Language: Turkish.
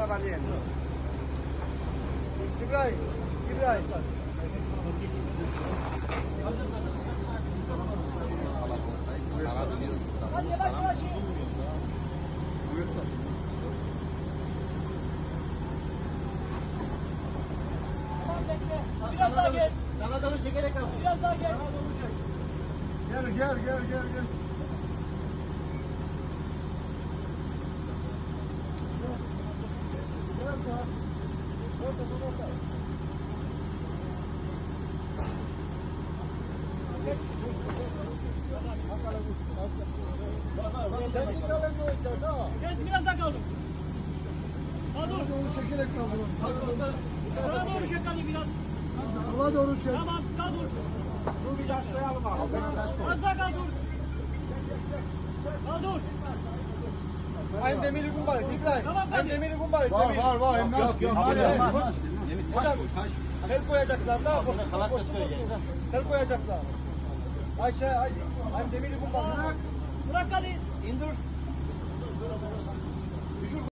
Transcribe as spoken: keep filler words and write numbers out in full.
arabayı. İbrahim, İbrahim. Hadi yavaş yavaş. Biraz daha gel. Sana doğru çekerek al. Biraz daha gel. Gel gel gel gel gel. Gel biraz daha kaldır. Daha dur. Çekerek kaldırın. Daha doğru çek hadi biraz. Hava doğru çek. Tamam daha dur. Dur bir taş koyalım abi. Az daha kal dur. Daha dur. Aynı demiri kumbar et İbrahim. Tamam, Aynı demiri kumbar et. Var var var. Emrah. Yok yok. Hadi. Hocam tel koyacaklar da. Tel koyacaklar. Ayşe ay. Aynı demiri kumbar. Bırak hadi. İndir.